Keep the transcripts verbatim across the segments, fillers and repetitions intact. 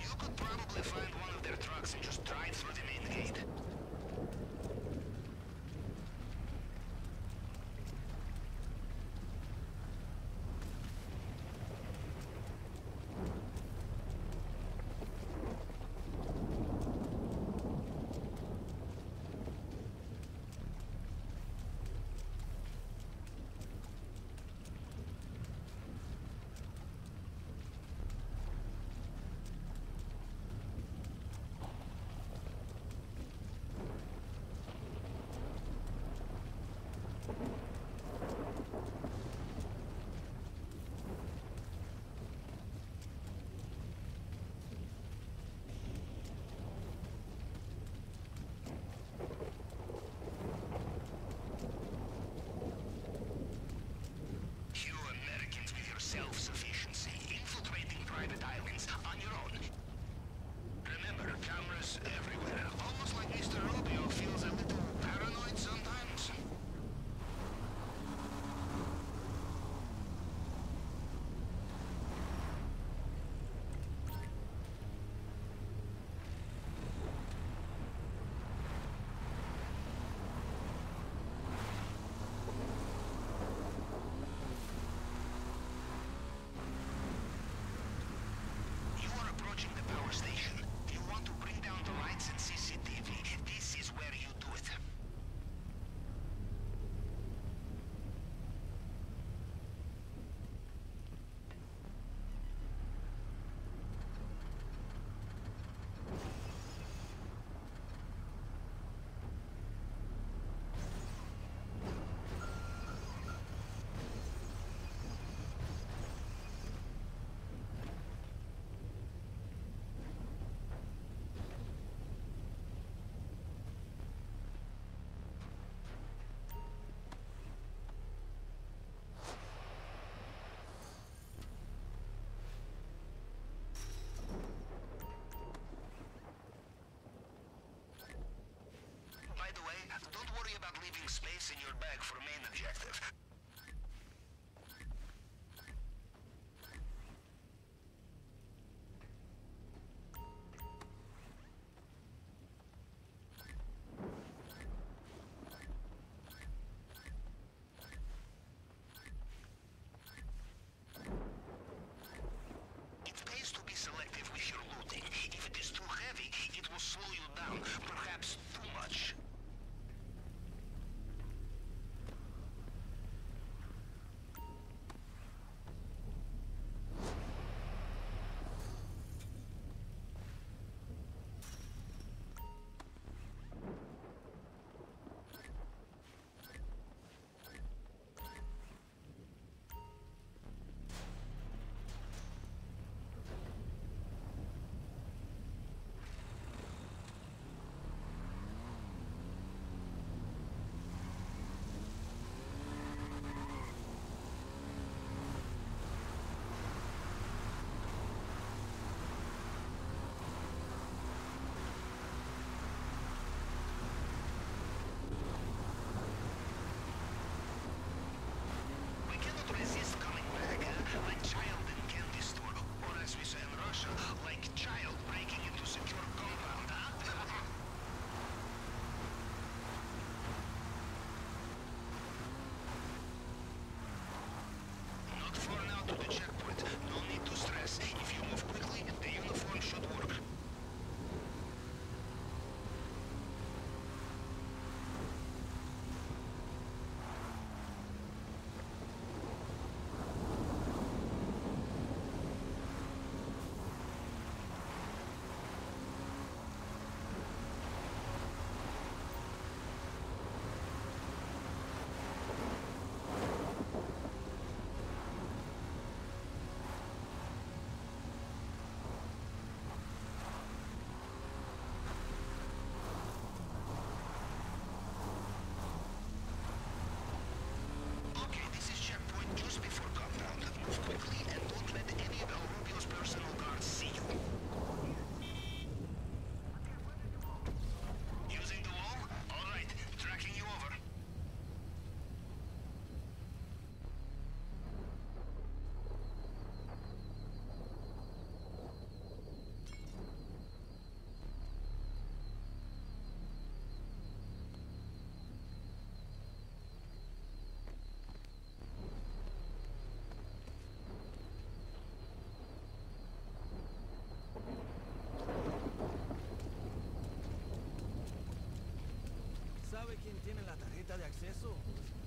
could probably find one of their trucks and just drive through the main gate.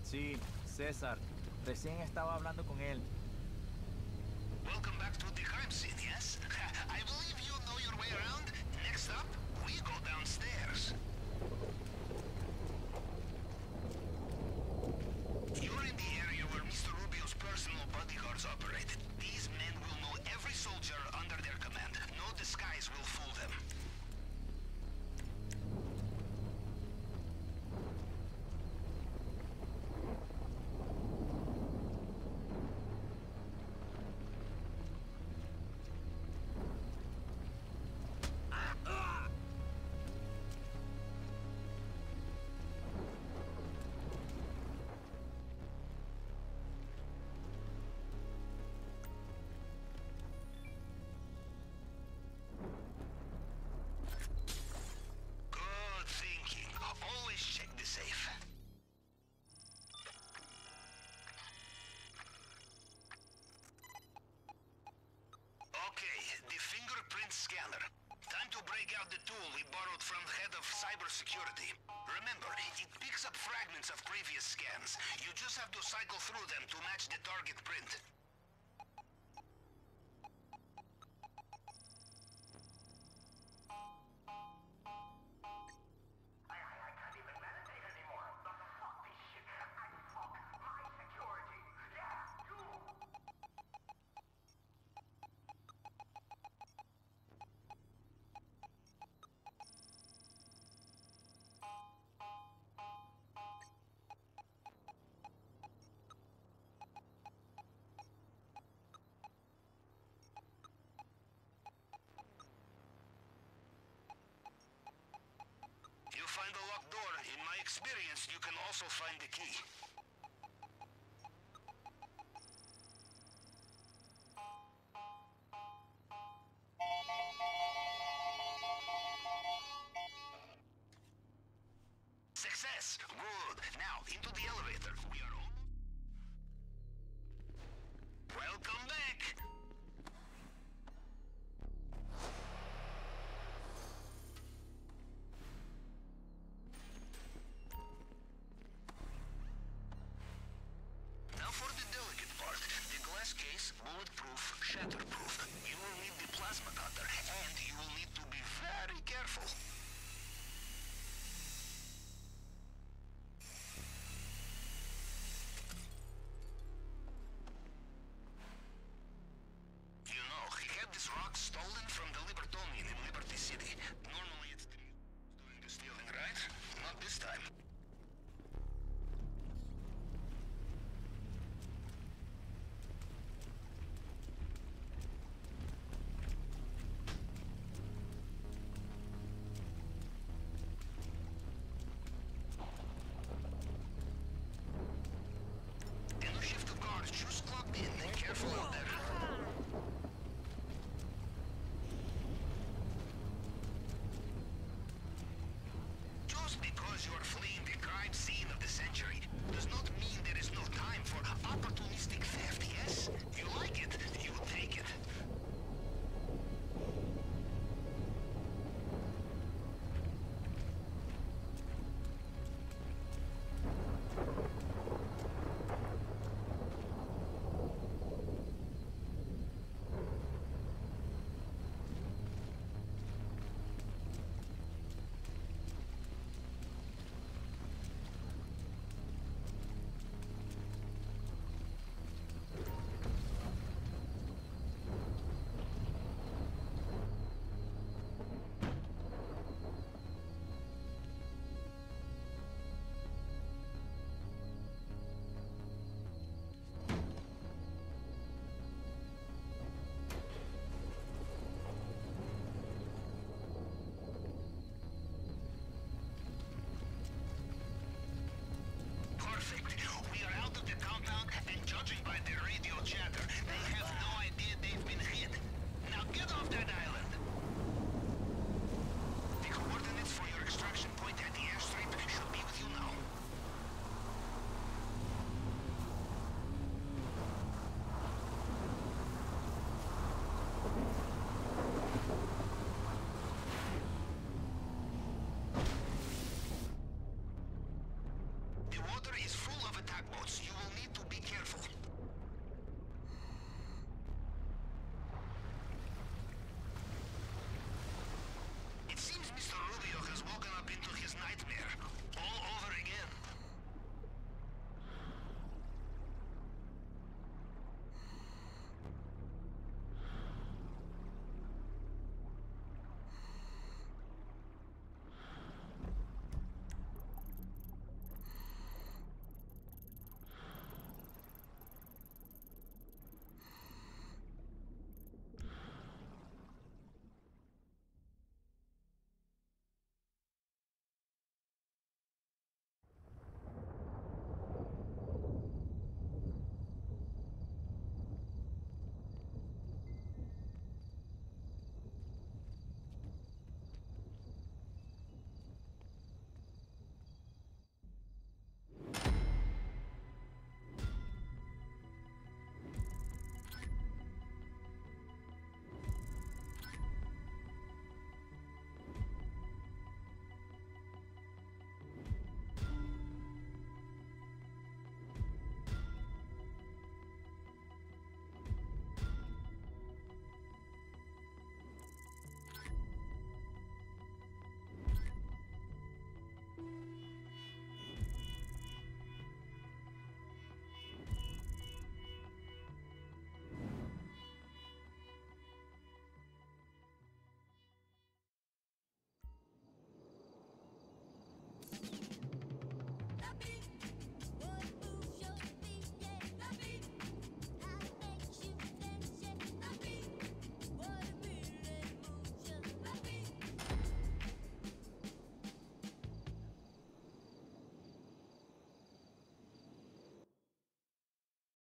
Sí, César. Recién estaba hablando con él. Welcome back to the crime scene, yes? I believe you know your way around. Next up, we go downstairs. You're in the area where Mister Rubio's personal bodyguards operate. These men will know every soldier under their command. No disguise will fool them. Good thinking. Always check the safe. Okay, the fingerprint scanner. Time to break out the tool we borrowed from the head of cybersecurity. Remember, it picks up fragments of previous scans. You just have to cycle through them to match the target print. I, I, I can't even meditate anymore. Fuck this shit. I fuck my security. Yeah, you. You find a locked door. In my experience, you can also find the key. Success! Good. Now, into the elevator. We are almost... Welcome back! Now for the delicate part. The glass case, bulletproof, shatterproof. You will need the plasma cutter, and you will need to be very careful. You know, he had this rock stolen from the Libertonian in Liberty City. Normally it's the doing the stealing, right? Not this time.